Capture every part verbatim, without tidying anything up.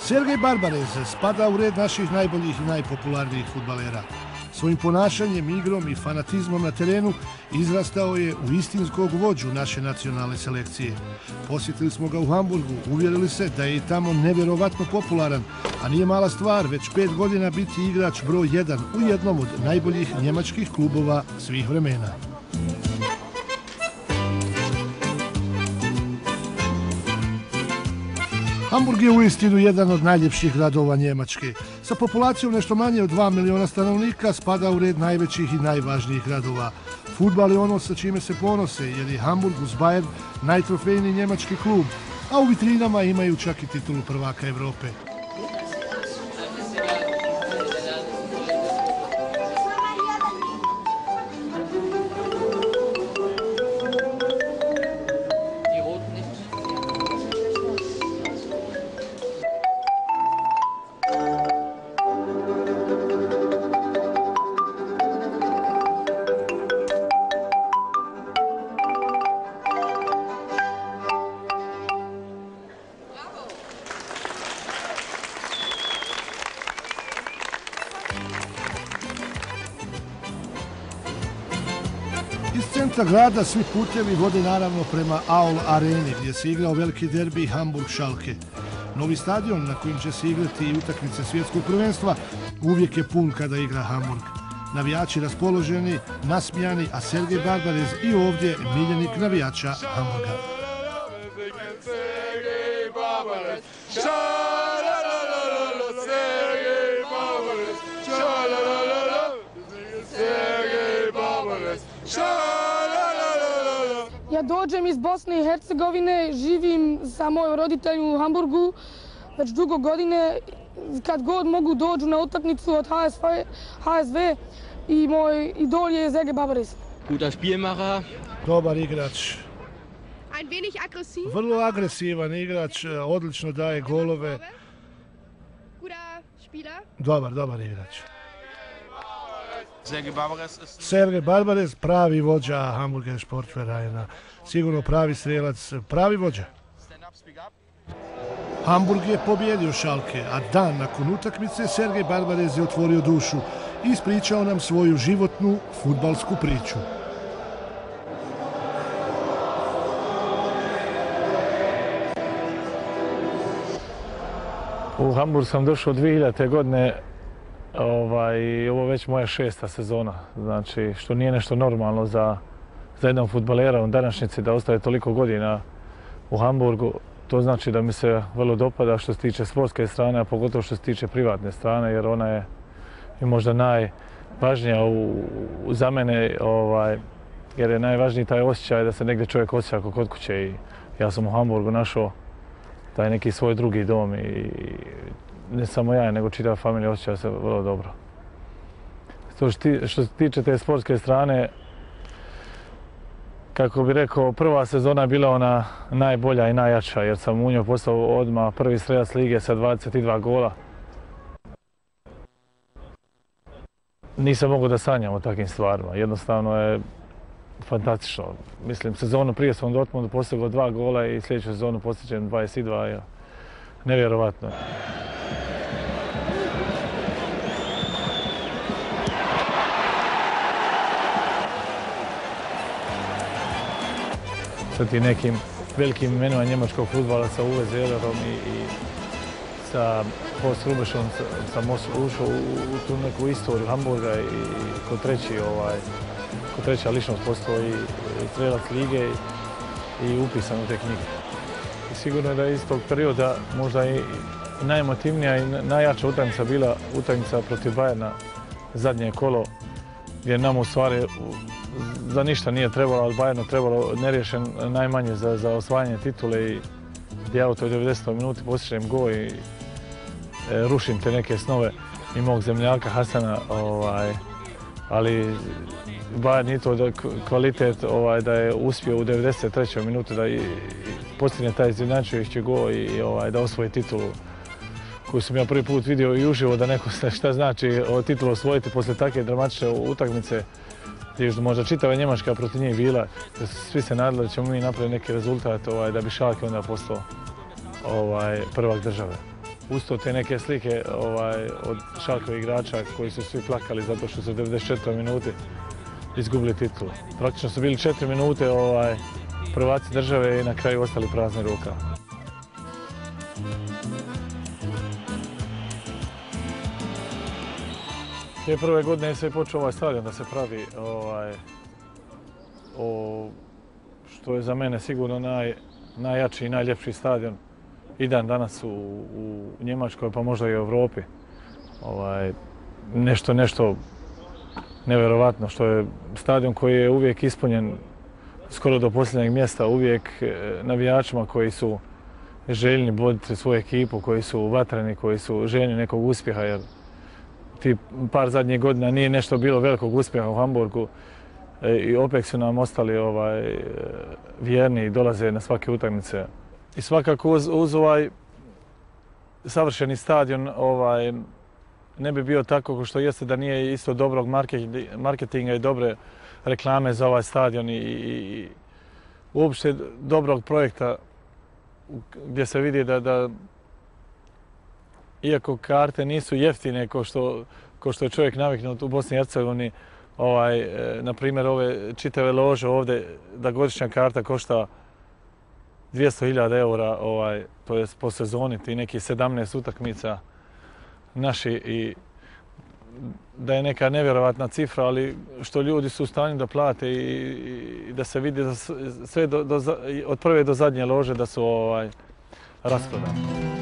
Sergej Barbarez spada u red naših najboljih i najpopularnijih fudbalera. Svojim ponašanjem, igrom i fanatizmom na terenu izrastao je u istinskog vođu naše nacionalne selekcije. Posjetili smo ga u Hamburgu, uvjerili se da je i tamo nevjerovatno popularan, a nije mala stvar već pet godina biti igrač broj jedan u jednom od najboljih njemačkih klubova svih vremena. Hamburg je uistinu jedan od najljepših gradova Njemačke. Sa populacijom nešto manje od dva miliona stanovnika spada u red najvećih i najvažnijih gradova. Fudbal je ono sa čime se ponose, jer je Hamburg uz Bayern najtrofejniji njemački klub, a u vitrinama imaju čak i titulu prvaka Evrope. Iz centra grada svi putevi vode naravno prema Aul Areni, gdje se igrao veliki derbi Hamburg-Schalke. Novi stadion na kojim će se igrati i utakmice svjetskog prvenstva uvijek je pun kada igra Hamburg. Navijači raspoloženi, nasmijani, a Sergej Barbarez i ovdje miljenik navijača Hamburga. Ja dođem iz Bosne i Hercegovine, živim sa mojim roditeljima u Hamburgu već dugo godine. Kad god mogu dođu na utakmicu od H S V i moj idol je Sergej Barbarez. Guter Spielmacher. Dobar igrač. Ein wenig aggressiv. Vrlo agresivan igrač, odlično daje golove. Guter Spieler. Dobar, dobar igrač. Sergej Barbarez, Sergej Barbarez, pravi vođa Hamburger Sportvereina, sigurno pravi strelac, pravi vođa. Hamburg je pobjedio Schalke, a dan nakon utakmice Sergej Barbarez je otvorio dušu i ispričao nam svoju životnu fudbalsku priču. U Hamburg sam došao dvije hiljade. godine. Ovaj, ovo je već moja šesta sezona, znači što nije nešto normalno za, za jednog fudbalera u današnjici da ostaje toliko godina u Hamburgu. To znači da mi se vrlo dopada što se tiče sportske strane, a pogotovo što se tiče privatne strane, jer ona je i možda najvažnija u, u, za mene, ovaj, jer je najvažniji taj osjećaj da se negdje čovjek osjeća kao kod kuće i ja sam u Hamburgu našao taj neki svoj drugi dom i ne samo ja, nego čitava familija osjeća se vrlo dobro. Što se tiče te sportske strane, kako bi rekao, prva sezona je bila ona najbolja i najjača, jer sam u njoj postao odmah prvi strelac lige sa dvadeset dva gola. Nisam mogao da sanjam o takvim stvarima, jednostavno je fantastično. Mislim, sezonu prije sam u Dortmundu postigao dva gola i sljedeću sezonu postižem dvadeset dva, ja. Nevjerovatno. Sa tim nekim velikim imenima njemačkog fudbala, sa Uwe Seelerom i, i sa Horst Rubeschom sam ušao u, u tu neku istoriju Hamburga i kod treći, ovaj, kod treća ličnost postao i strelac lige i, i upisan u te knjige. I sigurno je da je iz tog perioda možda i najemotivnija i najjača utakmica bila utakmica protiv Bayerna, zadnje kolo, gdje nam u stvari za ništa nije trebalo, ali Bayernu trebalo neriješen najmanje za, za osvajanje titule i ja u toj devedesetoj minuti postižem gol i e, rušim te neke snove i mog zemljaka Hasana, ovaj, ali Bayern nije to da, kvalitet ovaj, da je uspio u devedeset trećoj minuti da i, i postigne taj izjednačujući gol i ovaj, da osvoji titulu koju sam ja prvi put vidio i uživo, da neko šta znači titulu osvojiti posle takve dramatične utakmice. Gdje možda čitava Njemačka protiv njih bila, da svi se nadali da ćemo mi napraviti neki rezultat ovaj, da bi Schalke onda postao ovaj, prvak države Usto te neke slike ovaj, od Schalkovih igrača koji su svi plakali zato što su u devedeset četvrtoj minuti izgubili titulu. Praktično su bili četiri minute ovaj, prvaci države i na kraju ostali prazni ruka. Te prve godine se je počeo ovaj stadion da se pravi, ovaj, o, što je za mene sigurno naj, najjači i najljepši stadion i dan danas u, u Njemačkoj, pa možda i u Europi. Ovaj, nešto, nešto nevjerovatno, što je stadion koji je uvijek ispunjen skoro do posljednjeg mjesta, uvijek navijačima koji su željni voditi svoju ekipu, koji su vatreni, koji su željni nekog uspjeha, jer ti par zadnjih godina nije nešto bilo velikog uspjeha u Hamburgu i opet su nam ostali ovaj, vjerni i dolaze na svake utakmice. I svakako uz, uz ovaj savršeni stadion ovaj, ne bi bio tako kao što jeste da nije isto dobrog marketinga i dobre reklame za ovaj stadion i, i uopšte dobrog projekta gdje se vidi da, da iako karte nisu jeftine kao što, kao što je čovjek naviknut u Bosni i Hercegovini, ovaj, na primjer ove čitave lože ovdje, da godišnja karta košta dvjesto hiljada eura, ovaj, to je po sezoni, ti neki sedamnaest utakmica naši i da je neka nevjerovatna cifra, ali što ljudi su u stanju da plate i, i da se vidi da sve do, do, od prve do zadnje lože da su ovaj, rasprodane.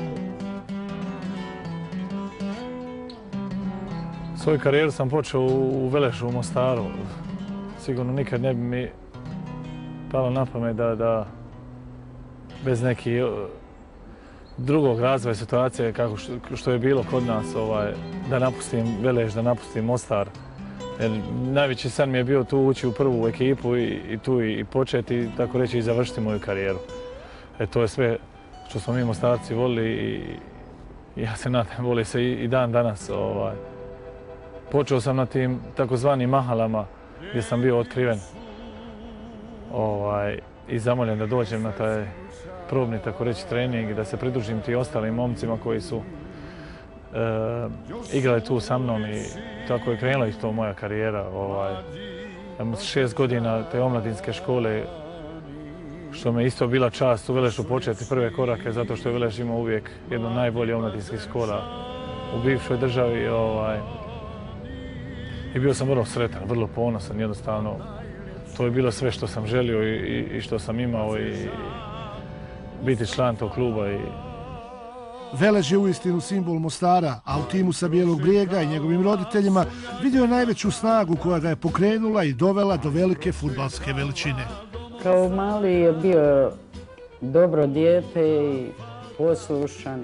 Svoju karijeru sam počeo u Velešu u Mostaru. Sigurno nikad ne bi mi palo na pamet da, da bez nekih drugog razvoja situacije kako što, što je bilo kod nas, ovaj, da napustim Veleš, da napustim Mostar. Jer najveći san mi je bio tu ući u prvu ekipu i, i tu i, i početi, tako reći, i završiti moju karijeru. E, to je sve što smo mi Mostarci volili i, i ja se nadam, voli se i, i dan danas. Ovaj. Počeo sam na tim takozvanim mahalama gdje sam bio otkriven ovaj, i zamoljen da dođem na taj probni, tako reći, trening i da se pridružim ti ostalim momcima koji su e, igrali tu sa mnom i tako je krenula i to moja karijera. Ovaj, šest godina te omladinske škole, što me isto bila čast u Velešu početi prve korake, zato što je Veleš imao uvijek jednu od najboljih omladinskih škola u bivšoj državi. Ovaj, I bio sam vrlo sretan, vrlo ponosan, jednostavno. To je bilo sve što sam želio i, i, i što sam imao i biti član tog kluba. I... Veleš je uistinu simbol Mostara, a u timu sa Bijelog Brijega i njegovim roditeljima vidio je najveću snagu koja ga je pokrenula i dovela do velike fudbalske veličine. Kao mali je bio dobro dijete i poslušan,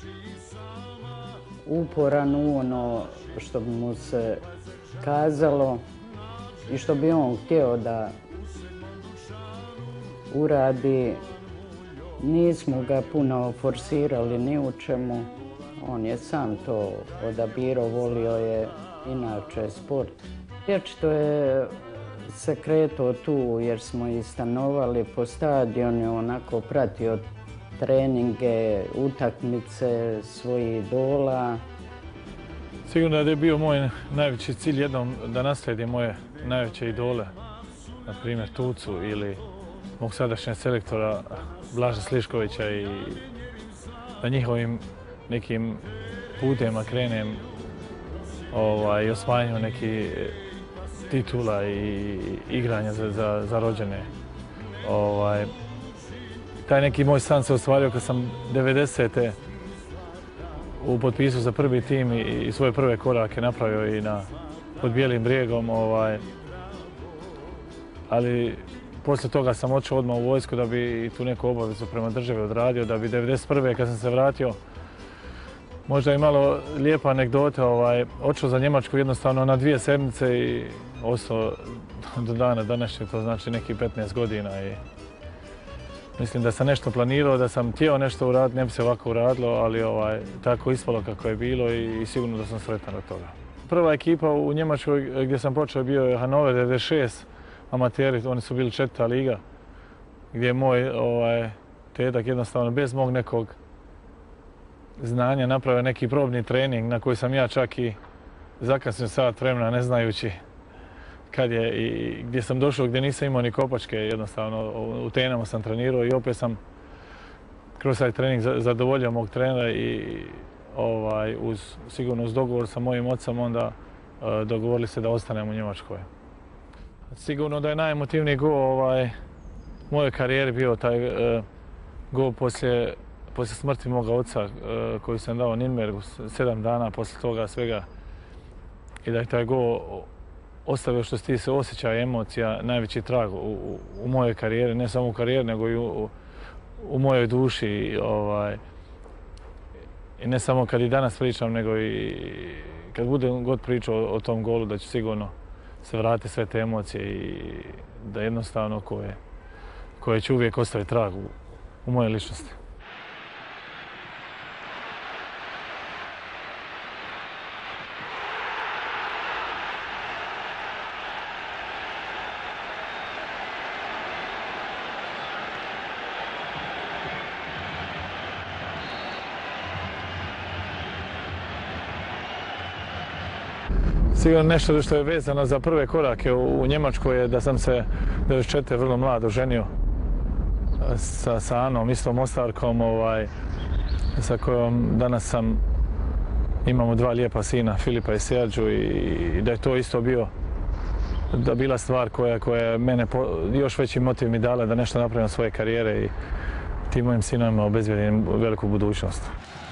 uporan u ono što bi mu se kazalo i što bi on htio da uradi. Nismo ga puno forsirali ni u čemu. On je sam to odabirao, volio je inače sport. Vječito je se kretao tu jer smo i stanovali po stadionu, onako pratio treninge, utakmice svojih idola. Sigurno da je bio moj najveći cilj jednom da naslijedim moje najveće idole, na primjer Tucu ili mog sadašnjeg selektora Blaža Sliškovića i na njihovim nekim putima krenem ovaj, i osvajanju nekih titula i igranja za, za, za rođene. Ovaj, taj neki moj san se ostvario kad sam devedesete u potpisu za prvi tim i, i svoje prve korake napravio i na, pod Bijelim Brijegom. Ovaj, ali poslije toga sam otišao odmah u vojsku da bi i tu neku obavezu prema državi odradio, da bi devedeset prve kad sam se vratio, možda i malo lijepa anegdota, ovaj, otišao za Njemačku jednostavno na dvije sedmice i ostao do dana današnjeg, to znači nekih petnaest godina. I mislim da sam nešto planirao, da sam htio nešto uraditi, ne bi se ovako uradilo, ali ovaj, tako ispalo kako je bilo i, i sigurno da sam sretan od toga. Prva ekipa u Njemačkoj gdje sam počeo bio je Hannover devedeset šest, amateri, oni su bili četvrta liga, gdje je moj ovaj, tedak jednostavno bez mog nekog znanja napravio neki probni trening na koji sam ja čak i zakasnio sat vremena ne znajući kad je i gdje sam došao gdje nisam imao ni kopačke, jednostavno u tenama sam trenirao i opet sam kroz taj trening zadovoljio mog trenera i ovaj, uz, sigurno uz dogovor sa mojim ocem onda uh, dogovorili se da ostanem u Njemačkoj. Sigurno da je najemotivniji gol ovaj, u mojoj karijeri bio taj uh, gol poslije, poslije smrti moga oca uh, koji sam dao Nürnbergu sedam dana poslije toga svega i da je taj gol ostavio što se tiče osjećaja, emocija, najveći trag u, u, u mojoj karijeri, ne samo u karijeri nego i u, u mojoj duši. Ovaj, I ne samo kad i danas pričam, nego i kad budem god pričao o, o tom golu, da ću sigurno se vratiti sve te emocije i da jednostavno koje, koje će uvijek ostaviti trag u, u mojoj ličnosti. Sigurno nešto što je vezano za prve korake u Njemačkoj je da sam se devedeset četvrte vrlo mlado ženio sa, sa Anom, istom Mostarkom, ovaj, sa kojom danas sam, imamo dva lijepa sina, Filipa i Serđu, i, i da je to isto bio, da bila stvar koja, koja je mene po, još veći motiv mi dala da nešto napravim svoje karijere i tim mojim sinovima obezbijedim veliku budućnost.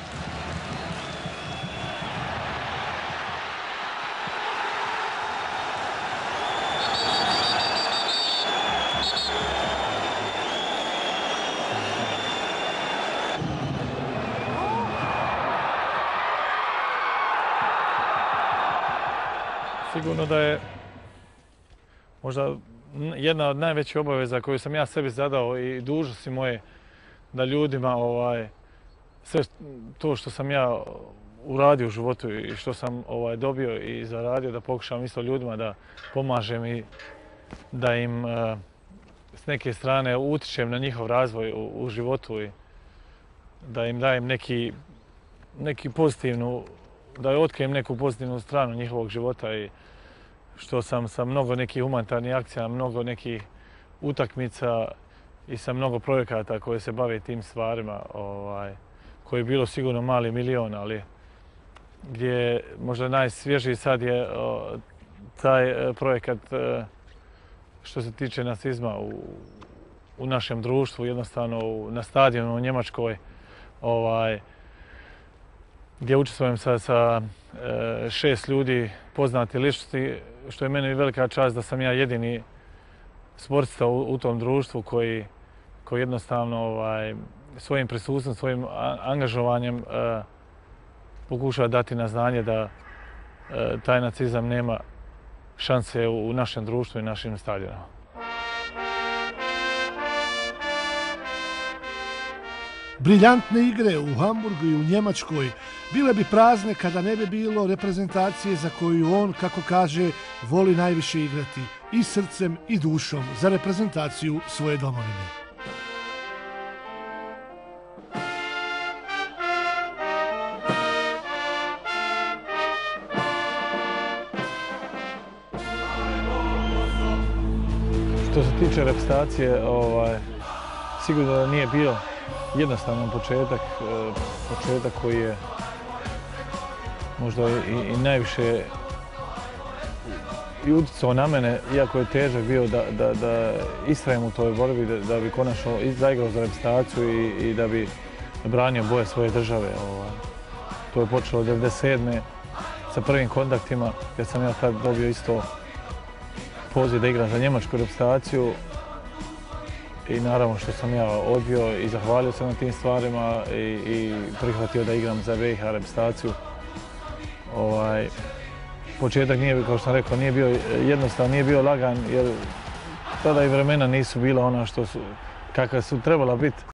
Sigurno da je možda jedna od najvećih obaveza koju sam ja sebi zadao i dužnosti moje da ljudima ovaj, sve to što sam ja uradio u životu i što sam ovaj, dobio i zaradio, da pokušam isto ljudima da pomažem i da im uh, s neke strane utičem na njihov razvoj u, u životu i da im dajem neki, neki pozitivnu, da otkrijem neku pozitivnu stranu njihovog života i što sam sa mnogo nekih humanitarnih akcija, mnogo nekih utakmica i sa mnogo projekata koje se bave tim stvarima, ovaj, koji je bilo sigurno mali milion, ali gdje možda najsvježiji sad je o, taj projekat e, što se tiče nacizma u, u našem društvu, jednostavno u, na stadionu u Njemačkoj, ovaj, gdje učestvujem sa, sa e, šest ljudi poznati ličnosti, što je meni velika čast da sam ja jedini sportista u, u tom društvu koji, koji jednostavno ovaj, svojim prisustvom, svojim angažovanjem e, pokušava dati na znanje da e, taj nacizam nema šanse u, u našem društvu i našim stadionima. Briljantne igre u Hamburgu i u Njemačkoj bile bi prazne kada ne bi bilo reprezentacije za koju on, kako kaže, voli najviše igrati i srcem i dušom za reprezentaciju svoje domovine. Što se tiče reprezentacije, ovaj, sigurno da nije bio jednostavan početak, početak koji je možda i, i najviše i utjecao na mene, iako je težak bio da, da, da istrajem u toj borbi, da, da bi konačno zaigrao za reprezentaciju i, i da bi branio boje svoje države. Ovaj. To je počelo devedeset sedme sa prvim kontaktima, jer sam ja tad dobio isto poziv da igram za njemačku reprezentaciju. I naravno što sam ja odbio i zahvalio se na tim stvarima i, i prihvatio da igram za V I H reprezentaciju. Ovaj, početak nije, kao što sam rekao, nije bio jednostavan, nije bio lagan, jer tada i vremena nisu bila ona što su, kakva su trebala biti.